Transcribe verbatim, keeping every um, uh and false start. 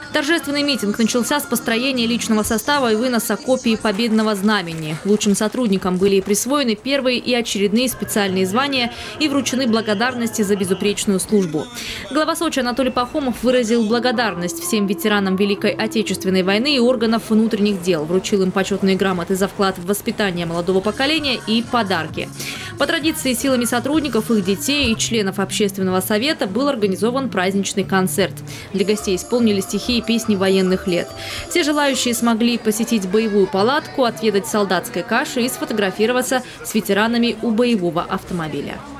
Торжественный митинг начался с построения личного состава и выноса копии победного знамени. Лучшим сотрудникам были присвоены первые и очередные специальные звания и вручены благодарности за безупречную службу. Глава Сочи Анатолий Пахомов выразил благодарность всем ветеранам Великой Отечественной войны и органов внутренних дел. Вручил им почетные грамоты за вклад в воспитание молодого поколения и подарки. По традиции, силами сотрудников, их детей и членов общественного совета был организован праздничный концерт. Для гостей исполнили стихи и песни военных лет. Все желающие смогли посетить боевую палатку, отведать солдатской каши и сфотографироваться с ветеранами у боевого автомобиля.